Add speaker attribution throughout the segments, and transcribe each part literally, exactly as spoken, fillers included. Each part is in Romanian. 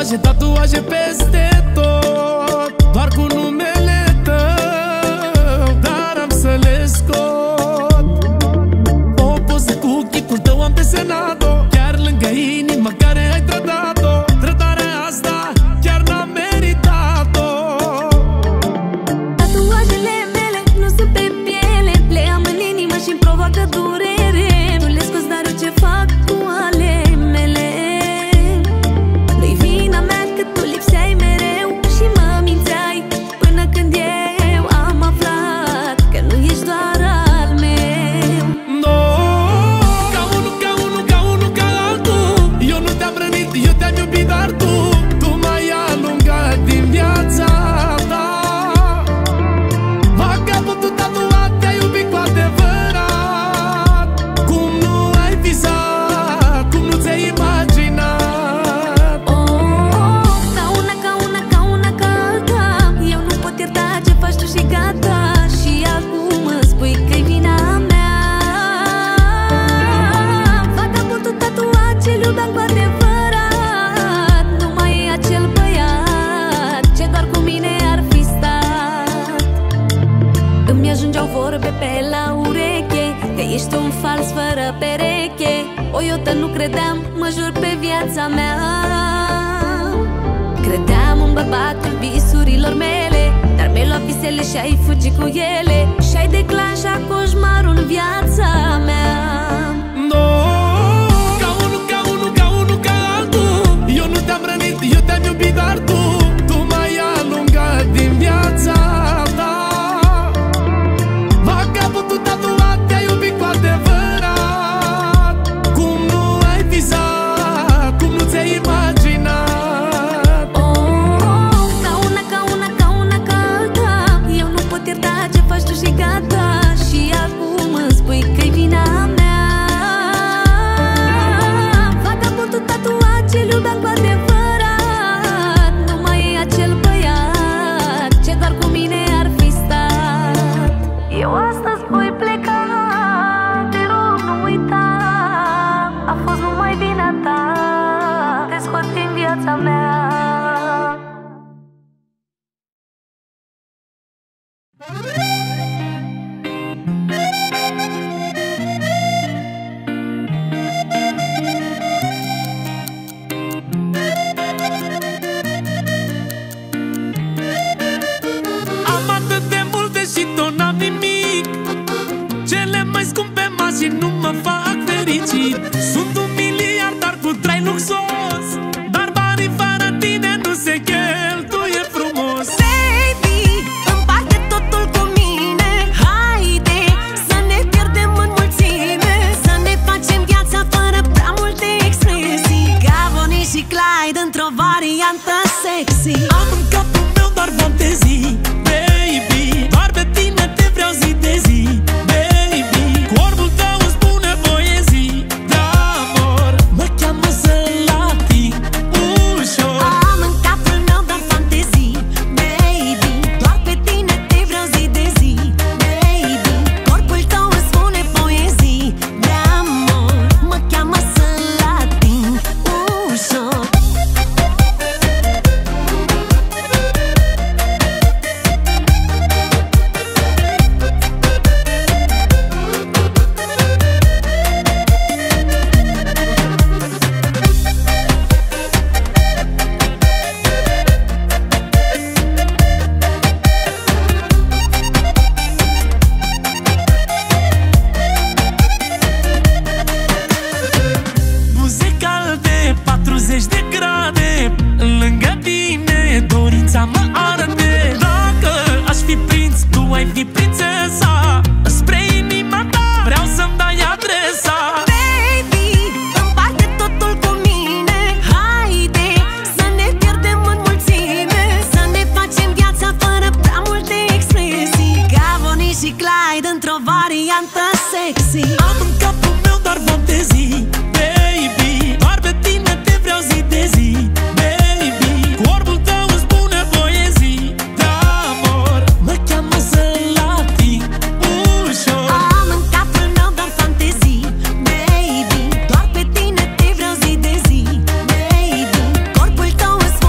Speaker 1: Tatuaje, tatuaje peste tot, doar cu numele tău, dar am să le scot. O poză cu chipul tău am desenat-o chiar lângă inima care ai trădat-o. Trădarea asta chiar n-am meritat-o.
Speaker 2: Tatuajele mele nu sunt pe piele, le am în inimă și-mi provoacă durere. Nu le scos, dar eu ce fac cu ale mele? Nu-i vina mea că tu lipseai mereu și mă mințeai până când eu am aflat că nu ești doar al meu.
Speaker 1: No, ca unul, ca unul, ca unul, ca altul. Eu nu te-am rănit, eu te-am iubit, dar tu Tu m-ai alungat din viața ta. Vagabondul tatuat te-a iubit cu adevărat, cum nu ai visat, cum nu ți-ai imaginat.
Speaker 2: Oh, ca una, ca una, ca una, ca alta. Eu nu pot ierta ce faci tu și gata. Și acum îmi spui că-i vina mea. Vagabondul tatuat ce-l iubeam cu adevărat, nu mai e acel băiat ce doar cu mine ar fi stat. Îmi ajungeau vorbe pe la ureche că ești un fals fără pereche. O iotă nu credeam, mă jur pe viața mea. Credeam un bărbat în visurilor mele, dar mi-ai luat visele și ai fugit cu ele și-ai declanșat coșmarul în viața mea.
Speaker 1: No, ca unul, ca unul, ca unul, ca altul. Eu nu te-am rănit, eu te-am iubit, dar tu Tu m-ai alungat din viața ta. Vagabondul tatuat te-a iubit cu adevărat, cum nu ai visat, cum nu ți-ai imaginat.
Speaker 2: Oh, ca una, ca una, ca una, ca alta. Eu nu pot ierta ce faci tu și gata. Și acum îmi spui că-i vina mea. Vagabondul tatuat ce-l iubeam cu adevărat, nu mai e acel băiat ce doar cu mine ar fi stat. Eu astăzi voi pleca, te rog nu uita, a fost numai vina ta, te scot din viața mea.
Speaker 1: Am atât de multe și tot n-am nimic. Cele mai scumpe mașini nu mă fac fericit. Sunt un miliardar cu trai luxos, dar banii fără tine nu se cheltuie frumos.
Speaker 2: Baby, împarte totul cu mine. Haide să ne pierdem în mulțime, să ne facem viața fără prea multe expresii, ca Bonnie și Clyde într-o variantă sexy.
Speaker 1: Am în capul meu doar fantezii, baby, doar pe tine te vreau zi de zi, baby. Corpul tău îmi spune poezii de amor, mă cheamă să-l ating ușor.
Speaker 2: Am în capul meu doar fantezii, baby, doar pe tine te vreau zi de zi, baby. Corpul tău îmi spune poezii de amor, mă cheamă să-l ating ușor.
Speaker 1: Buze calde, patruzeci de grade, lângă tine dorința mă arde. Dacă aș fi prinț, tu ai fi prințesa, spre inima ta vreau să-mi dai adresa.
Speaker 2: Baby, împarte totul cu mine. Haide să ne pierdem în mulțime, să ne facem viața fără prea multe expresii, ca Bonnie și Clyde într-o variantă sexy.
Speaker 1: Am în capul meu doar fantezii, baby, doar pe tine te vreau zi de zi, baby. Corpul tău îmi spune poezii de amor, mă cheamă să-l ating ușor.
Speaker 2: Am în capul meu doar fantezii, baby, doar pe tine te vreau zi de zi, baby. Corpul tău îmi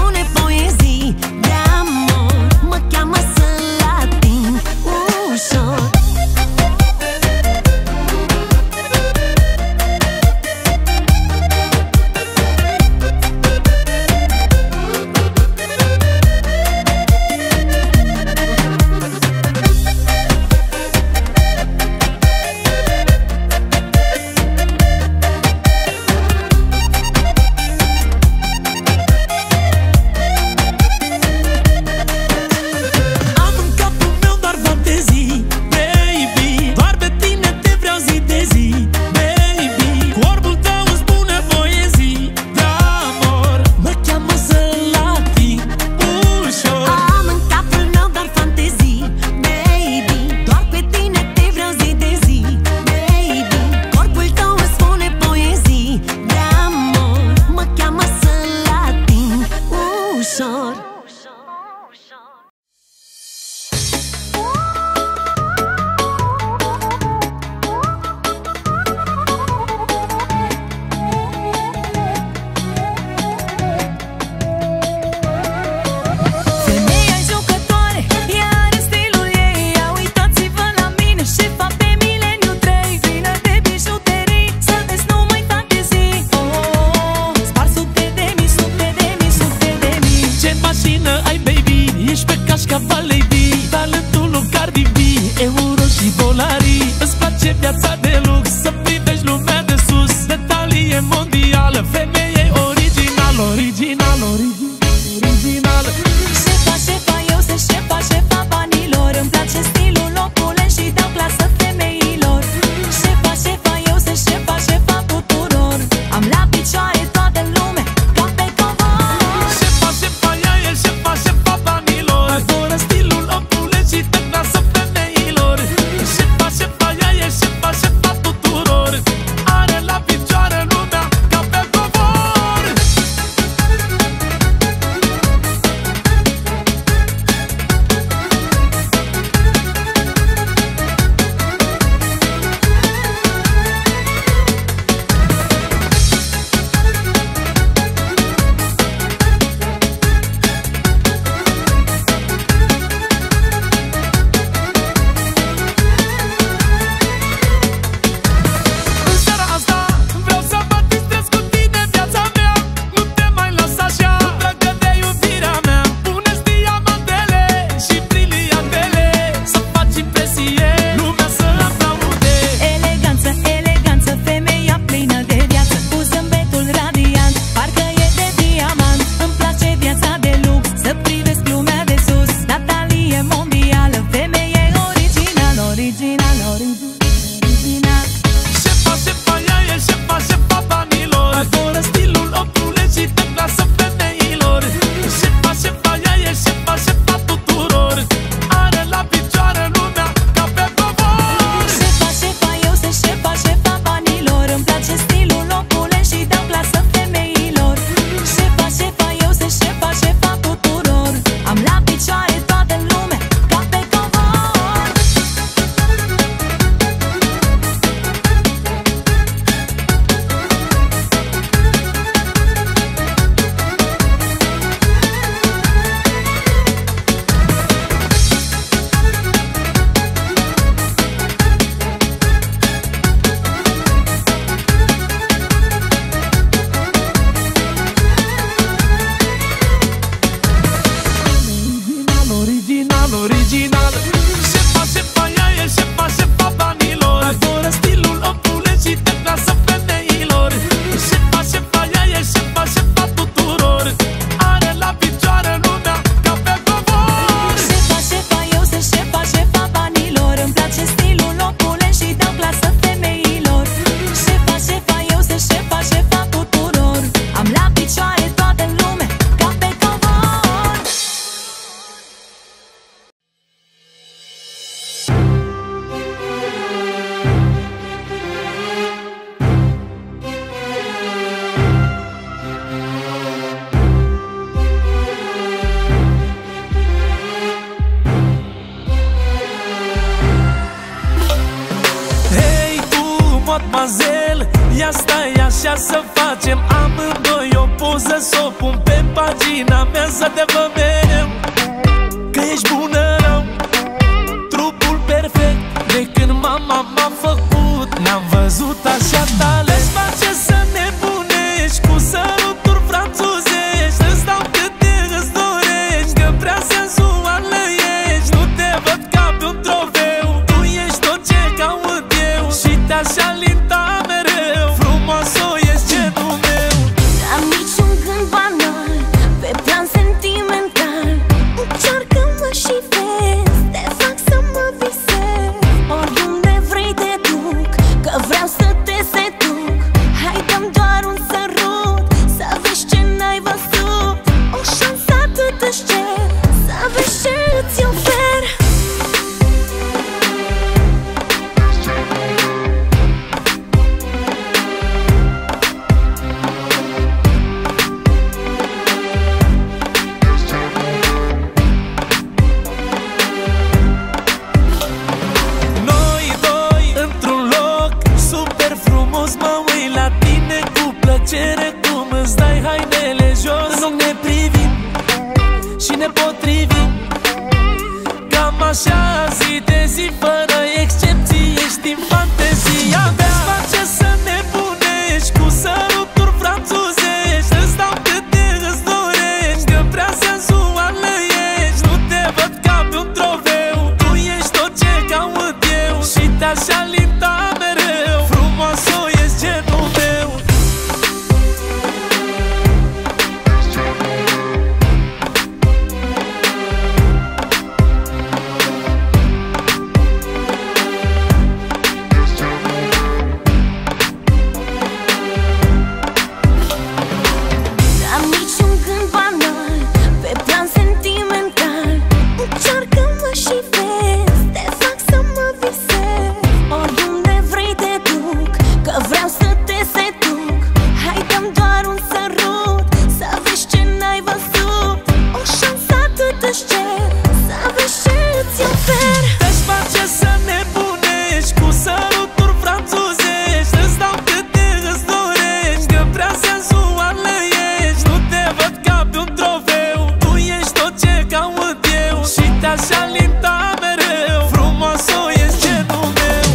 Speaker 1: mademoiselle, ia stai așa să facem amândoi o poză, s-o pun pe pagina mea să te vedem că ești bună rău, trupul perfect de când mama m-a făcut. N-am văzut așa talent. Îți face să nebunești cu săruturi franțuzești. Îți dau câte îți dorești, că prea sensuală ești. Nu te văd ca pe un trofeu, tu ești tot ce caut eu și te-aș alinta mereu. Frumoasă ești genul meu.
Speaker 2: N-am niciun gând banal, pe plan sentimental. Încearcă-mă și vezi, te fac să mă visez. Oriunde vrei te duc, că vreau să te seduc. Hai dă-mi doar un sărut, să vezi ce n-ai văzut. O șansă atât își cer, să vezi ce îți ofer.
Speaker 1: Noi doi într-un loc super frumos, mă uit la tine cu plăcere. Cum îți dai hainele jos, în ochi ne privim și ne potrivim. Cam așa zi de zi, fără excepții, ești în fantezia mea. Îți face să nebunești cu săruturi franțuzești. Îți dau câte îți dorești, că prea sensuală ești. Nu te văd ca pe un trofeu, tu ești tot ce caut eu și te-aș alinta mereu. Frumoasă ești genul meu.
Speaker 2: N-am niciun gând banal, pe plan sentimental. Încearcă-mă și vezi, te fac să mă visez. Oriunde vrei te duc, că vreau să te seduc. Hai dă-mi doar un sărut, să vezi ce n-ai văzut. O șansă atât își cer, să vezi ce îți ofer.
Speaker 1: Te-aș face să nebunești cu săruturi franțuzești. Îți dau câte îți dorești, că prea sensuală ești. Nu te văd ca pe un trofeu, tu ești tot ce caut eu și te-aș alinta mereu. Frumoasă ești genul meu.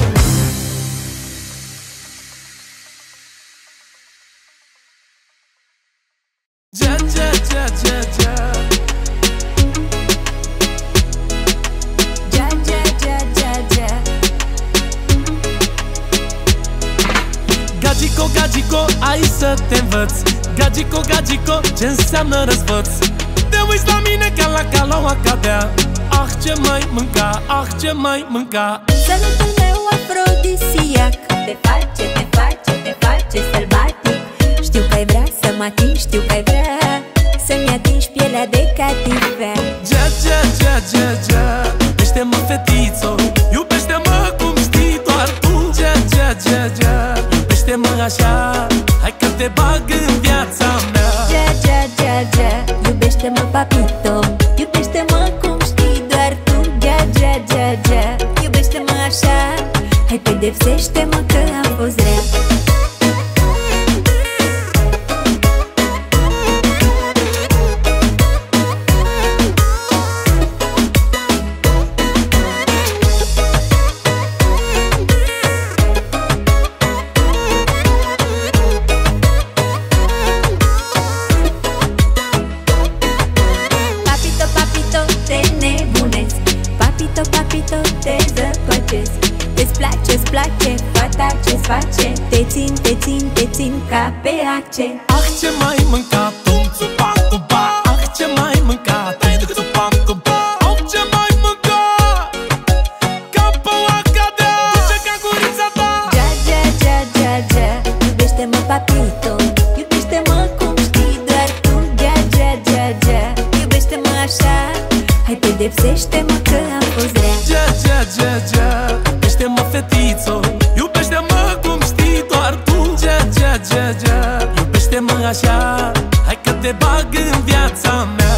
Speaker 1: Ja, ja, ja, ja, ja.
Speaker 2: Ja, ja, ja, ja, ja.
Speaker 1: Gagico, gagico, ai să te învăț. Gagico, gagico, ce înseamnă răzvăț. Te uiți la mine ca la caloa cadea. Ah, ce mai mânca, ah, ce mai mânca.
Speaker 2: Sărutul meu afrodisiac te face, te face, te face sălbatic. Știu că ai vrea să mă atingi, știu că ai vrea să-mi atingi pielea de cativea.
Speaker 1: Ja, ja, ja, ja, ja. Iubește-mă, fetițo, iubește-mă cum știi doar tu. Ja, ja, ja, ja. Iubește-mă așa, hai că te bag în viața mea.
Speaker 2: Ja, ja, ja, ja. Iubește-mă, papito, iubește-mă cum știi doar tu. Ja, ja, ja, ja. Iubește-mă așa, hai pedepsește-mă că am fost rea. Papito, papito, te nebunesc. Papito, papito, te zăpăcesc. Îți place, îți place fata ce-ți face. Te țin, te țin, te țin ca pe ace.
Speaker 1: Ah, ce mai mânca, tum, țupa, tupa. Ah, ce mai mânca, tai de țupa, tupa. Ah, ce mai mânca, ca păua cadea. Duce ca gurița ta.
Speaker 2: Ja, ja, ja, ja, ja. Iubește-mă, papito, iubește-mă cum știi doar tu. Ja, ja, ja, ja. Iubește-mă așa, hai pedepsește-mă că am fost rea.
Speaker 1: Ja, ja, ja, ja. Iubește-mă, fetițo, iubește-mă cum știi doar tu. Ja, ja, ja, ja. Iubește-mă așa, hai că te bag în viața mea.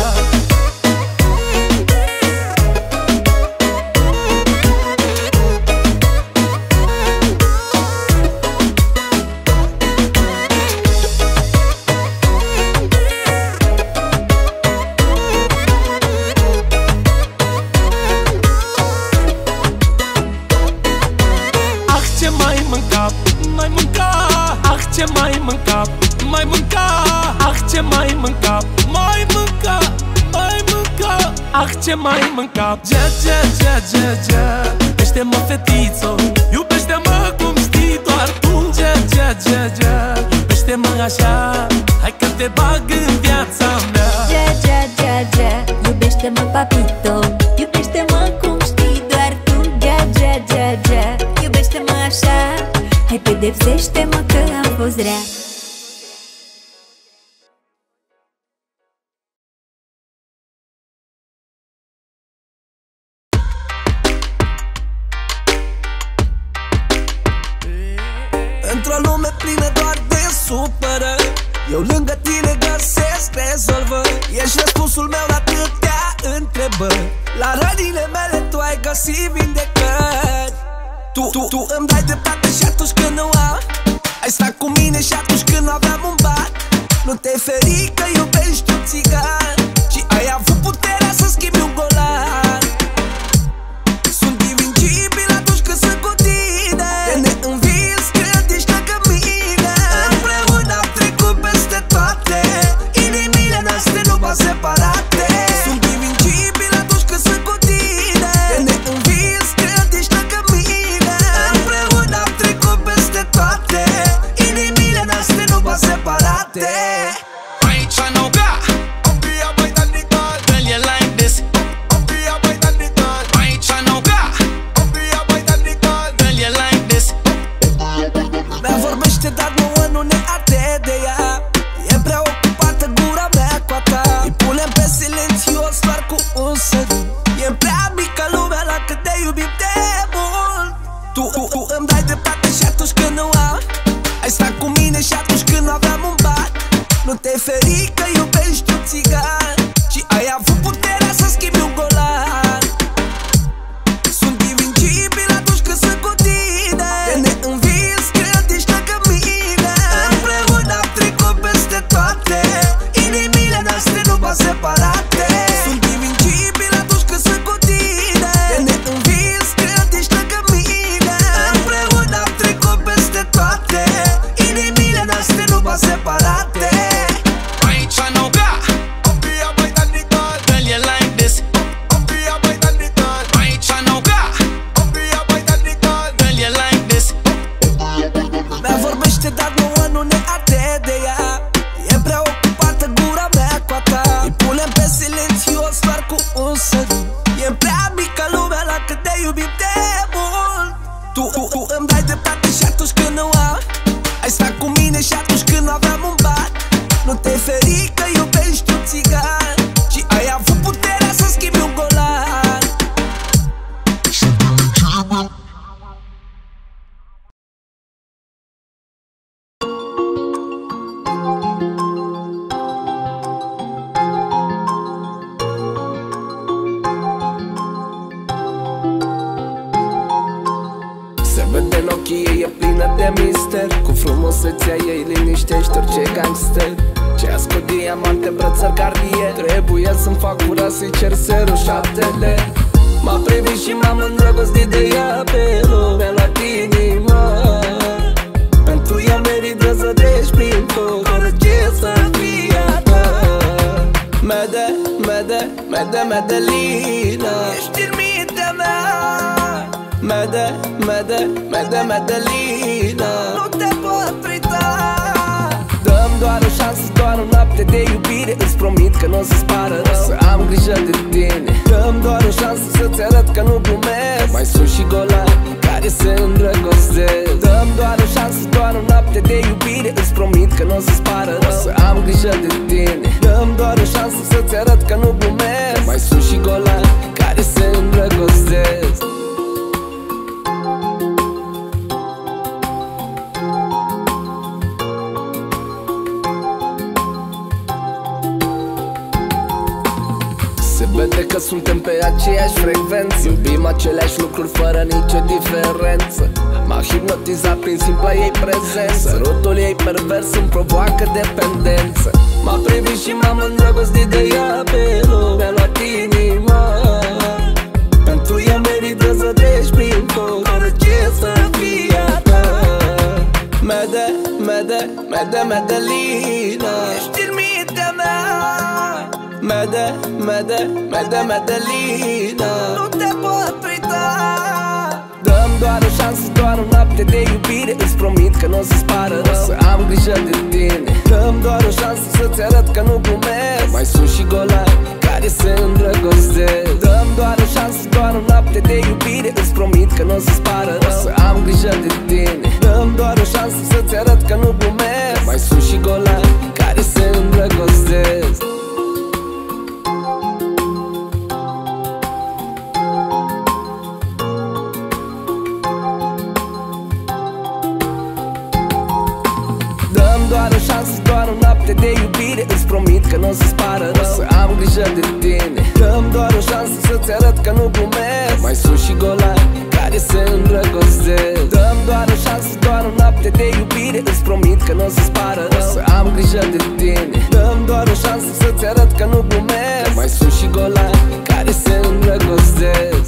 Speaker 1: mânca, mai mânca. Ah, ce mai mânca, mai mânca. Ah, ce mai mânca, mai mânca, mai mânca. Ah, ce mai mânca. Gea, gea, gea, gea, gea. Iubește-mă, fetițo, iubește-mă cum știi doar tu. Gea, gea, gea, gea. Iubește-mă așa, hai că te bag în viața mea.
Speaker 2: Gea, gea, gea, gea. Iubește-mă, papito, iubește-mă cum știi doar tu. Gea, gea, gea, gea. Iubește-mă așa, hai pedepsește-mă că am fost rea.
Speaker 3: Într-o lume plină doar de supărări, eu lângă tine găsesc rezolvări. Ești răspunsul meu la atâtea întrebări. La rănile mele tu ai găsit vindecări. Tu, tu, tu îmi dai dreptate și atunci când nu am. Ai stat cu mine și atunci când nu aveam un ban. Nu te feri că iubești un țigan, ci ai avut puterea să schimbi un golan. Sunt invincibil atunci când sunt cu tine. Te neînvins când ești lângă mine. Împreună am trecut peste toate, inimile noastre nu v-au separate. Sunt invincibil atunci când sunt cu tine. Te neînvins când ești lângă mine. Împreună am trecut peste toate, inimile noastre nu v-au separate. Dar nouă nu ne arde de ea. E prea ocupată gura mea cu a ta. Îi punem pe silențios doar cu un sărut. E prea mică lumea la cât te iubim de mult. Tu, tu, tu îmi dai dreptate și atunci când nu am. Ai stat cu mine și atunci când nu aveam un ban. Nu te feri că iubești un țigan, ci ai avut puterea să schimbi un golan. Sunt invincibil atunci când sunt cu tine. Te neînvins când ești lângă mine. Împreună am trecut peste toate, inimile noastre nu v-au separate. Sunt invincibil atunci când sunt cu tine. Te neînvins când ești lângă mine. Împreună am trecut peste toate, inimile noastre nu v-au separate. Dar nouă nu ne arde de ea. E prea ocupată gura mea cu a ta. Îi punem pe silențios doar cu un sărut. E prea mică lumea la cât te iubim de mult. Tu, tu, tu îmi dai dreptate și atunci când nu am. Ai stat cu mine și atunci când nu aveam un ban. Nu te feri că iubești un țigan, ci ai avut puterea să schimbi un golan. Vede în ochii ei, e plină de mister. Cu frumusețea ei liniștește orice gangster. Ce ascult diamante, brățări Cartier. Trebuie să-mi fac curat să-i cer serul șaptele. M-a privit și m-am îndrăgostit de ea pe loc. Mi-a luat inima. Pentru ea merită să treci prin foc, orice să fie a ta. Mede, mede, mede, Medelina, ești în mintea mea. Mede, mede, mede, Medelina, nu te pot prita. Dăm doar o șansă, doar o noapte de iubire. Îți promit că n-o să-ți pară rău, să am grijă de tine. Dăm doar o șansă să-ți arăt că nu glumesc. Mai sunt și golani care se îndrăgostesc. Dăm doar o șansă, doar o noapte de iubire. Îți promit că n-o să-ți pară rău, să am grijă de tine. Dăm doar o șansă să-ți arăt că nu glumesc. Mai sunt și golani care se îndrăgostesc. Vede că suntem pe aceeași frecvență. Iubim aceleași lucruri fără nicio diferență. M-a hipnotizat prin simpla ei prezență. Sărutul ei pervers îmi provoacă dependență. M-a privit și m-am îndrăgostit de ea pe loc. Mi-a luat inima. Pentru ea merită să treci prin foc, orice să fie a ta. Mede, mede, mede, Medelina, ești în mintea mea. Mede, mede, mede, Medelina, nu te pot uita. Dăm doar o șansă, doar o noapte de iubire. Îți promit că n-o să-ți pară rău, să am grijă de tine. Dăm doar o șansă să-ți arăt că nu glumesc. Mai sunt și golani care se îndrăgostesc. Dăm doar o șansă, doar o noapte de iubire. Îți promit că n-o să-ți pară rău, să am grijă de tine. Dăm doar o șansă să-ți arăt că nu glumesc. Mai sunt și golani care se îndrăgostesc. Doar o șansă, doar o noapte de iubire. Îți promit că n-o să-ți pară rău, să am grijă de tine. Dăm doar o șansă să-ți arăt că nu glumesc. Mai sunt și golani care se îndrăgostesc. Dăm doar o șansă, doar o noapte de iubire. Îți promit că n-o să-ți pară rău, să am grijă de tine. Dăm doar o șansă să-ți arăt că nu glumesc. Mai sunt și golani care se îndrăgostesc.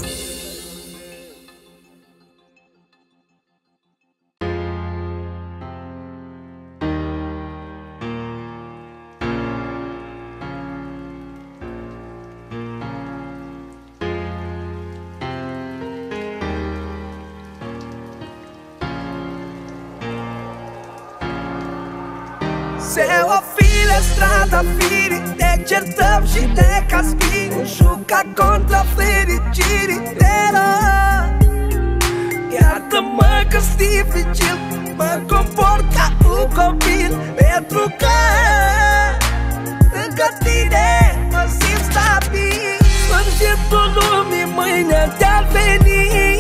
Speaker 4: Se ofile strada firii, ne certăm și ne caspii. Juca contra fericirii de rău. Iartă-mă că-s dificil, mă comport ca un copil. Pentru că lângă tine mă simt stabil. Sfârșitul lumii mâine te-ar veni.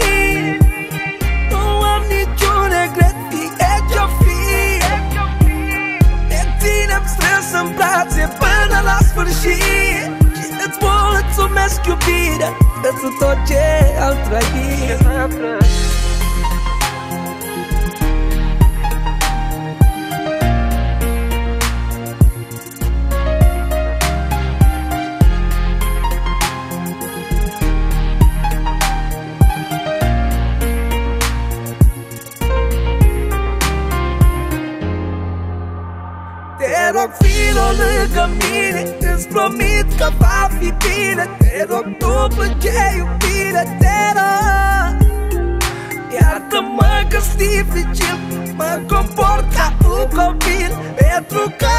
Speaker 4: Nu am niciun regret, fie ce-o fi. Ținem strâns în brațe până la sfârșit. Și îți mulțumesc iubire pentru tot ce am trăit. Te rog, filo lângă mine, îți promit că va fi bine. Te rog, tu plânge iubire, te rog. Iartă-mă că-s dificil, mă comport ca un copil. Pentru că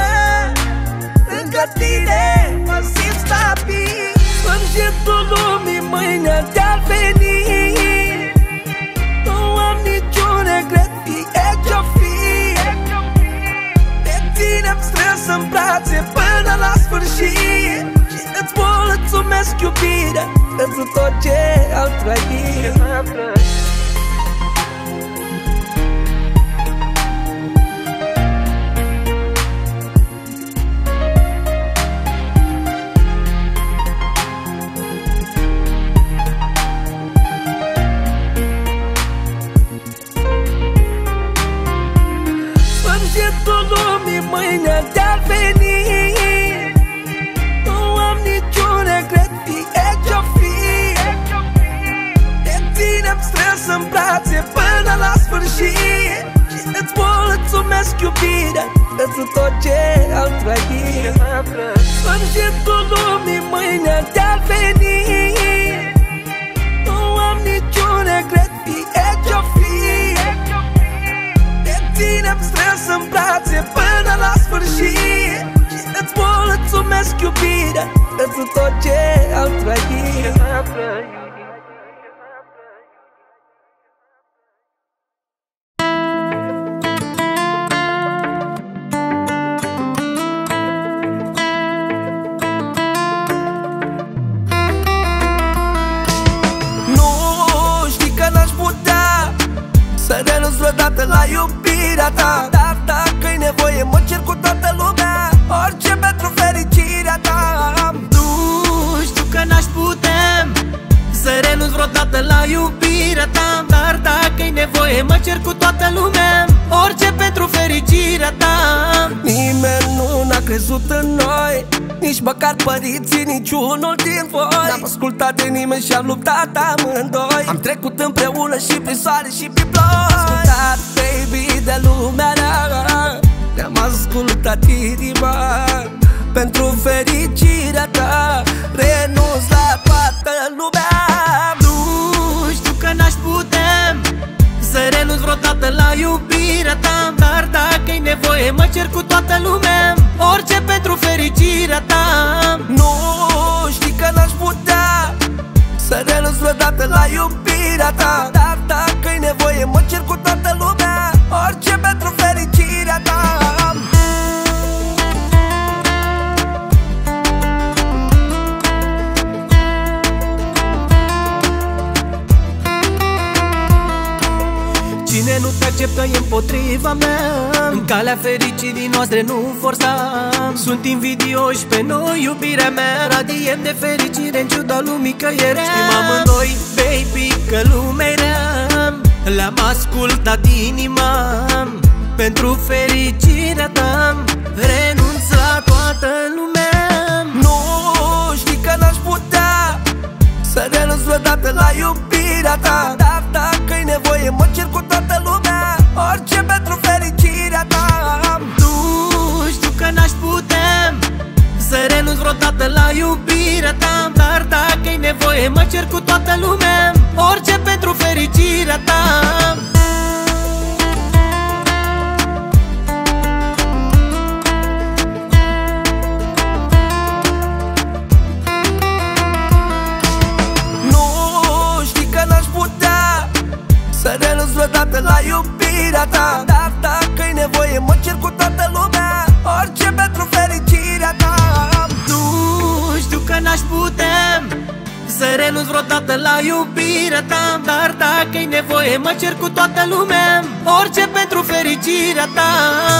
Speaker 4: lângă tine mă simt stabil. Sfârșitul lumii mâine te-ar veni. Nu am niciun regret, fie ce-o fi. Ținem strâns în brațe până la sfârșit. Și îți mulțumesc iubire pentru tot ce am trăit. Sfârșitul lumii mâine te-ar veni. Nu am niciun regret, fie ce-o fi. Te ținem strâns în brațe până la sfârșit. Și îți mulțumesc iubire pentru tot ce am trăit. Sfârșitul lumii mâine te-ar veni. Nu am niciun regret, fie ce-o fi. Ținem strâns în brațe până la sfârșit. Și îți mulțumesc iubire pentru tot ce am trăit.
Speaker 3: Nu știi că n-aș putea să renunț vreodată la iubirea ta. Dar dacă-i nevoie mă cer cu toată lumea, orice pentru fericirea ta.
Speaker 1: Nu știu că n-aș putea să renunț vreodată la iubirea ta. Dar dacă-i nevoie mă cer cu toată lumea, orice pentru fericirea ta.
Speaker 3: Nimeni nu n-a crezut în noi, nici măcar părinții, niciunul din voi. N-am ascultat de nimeni și am luptat amândoi. Am trecut împreună și prin soare și prin ploi. Ascultat, baby, de
Speaker 4: vreodată la iubirea ta, dar dacă-i nevoie mă cer cu toată lumea, orice pentru fericirea ta.
Speaker 3: Nu știi că n-aș putea să renunț vreodată la iubirea ta, dar dacă-i nevoie mă cer cu toată lumea, orice pentru fericirea ta.
Speaker 4: Cine nu te acceptă e împotriva mea, în calea fericirii noastre nu forța. Sunt invidioși pe noi, iubirea mea, radiem de fericire în ciuda lumii că e rea. Știm amândoi, baby, că lumea-i rea, le-am ascultat inima pentru fericirea ta, renunț la toată lumea.
Speaker 3: Nu știi că n-aș putea să renunț vreodată la iubirea ta, dar dacă-i nevoie mă cer cu toată lumea, orice pentru fericirea ta.
Speaker 4: Tu știu că n-aș putea să renunț vreodată la iubirea ta, dar dacă-i nevoie mă cer cu toată lumea, orice pentru fericirea ta.
Speaker 3: Să renunț vreodată la iubirea ta, dar dacă-i nevoie mă cer cu toată lumea, orice pentru fericirea ta.
Speaker 4: Nu știu că n-aș putea să renunț vreodată la iubirea ta, dar dacă-i nevoie mă cer cu toată lumea, orice pentru fericirea ta.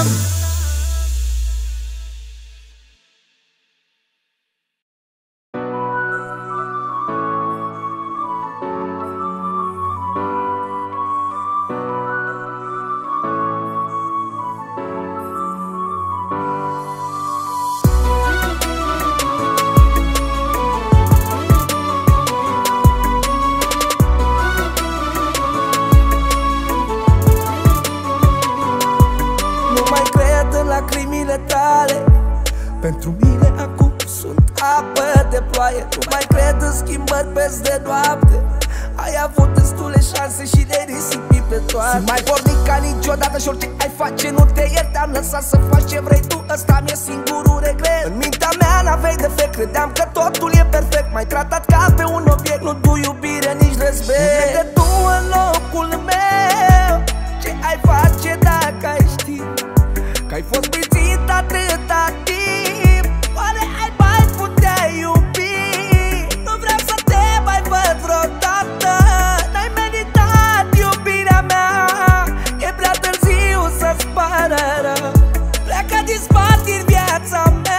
Speaker 3: Pentru mine acum sunt apă de ploaie, nu mai cred în schimbări peste noapte. Ai avut destule șanse și le risipi pe toate. Sunt mai pornic ca niciodată și orice ai face nu te iert. Te-am lăsat să faci ce vrei tu, ăsta mi-e singurul regret. În mintea mea n-aveai defect, credeam că totul e perfect. M-ai tratat ca pe un obiect, nu tu iubire, nici respect. Unde tu în locul meu, ce ai face dacă ai ști că ai fost mințit atâta timp? Oare ai mai putea iubi? Nu vreau să te mai văd vreodată. N-ai meritat iubirea mea, e prea târziu să-ți pară rău. Pleacă din spate în viața mea.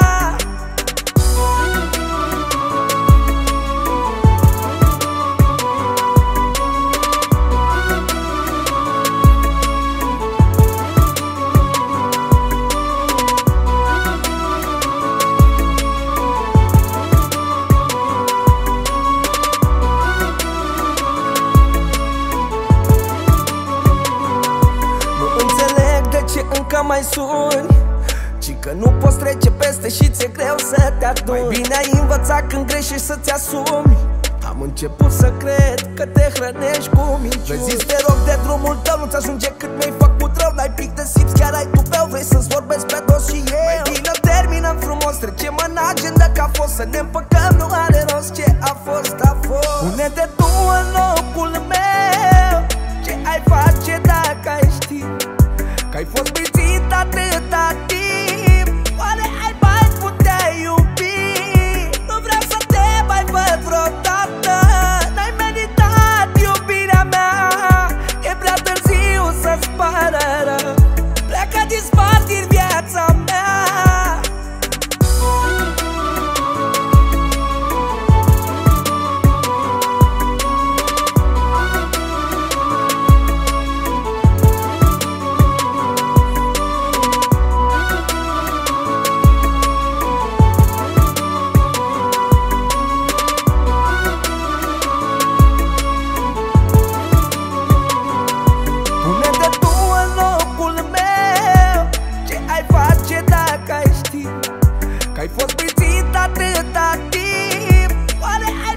Speaker 3: Încă mai suni, ci că nu poți trece peste și ți-e greu să te aduni. Mai bine ai învățat când greșești să-ți asumi. Am început să cred că te hrănești cu minciuni. Vezi, te rog de drumul tău, nu-ți ajunge cât mi-ai făcut rău. N-ai pic de simți, chiar ai tupeu, vrei să-ți vorbesc pe dos și eu. Mai bine terminăm frumos, trecem în agenda că a fost. Să ne împăcăm, nu are rost, ce a fost, a fost. Pune-te tu în locul meu, ce ai face dacă ai ști că ai fost mințit atâta timp? Oare ai mai putea iubi? Nu vreau să te mai văd vreodată. N-ai meritat iubirea mea, e prea târziu să-ți pară rău. Pleacă din spate în viața mea. Că ai fost mințit atâta timp. Oare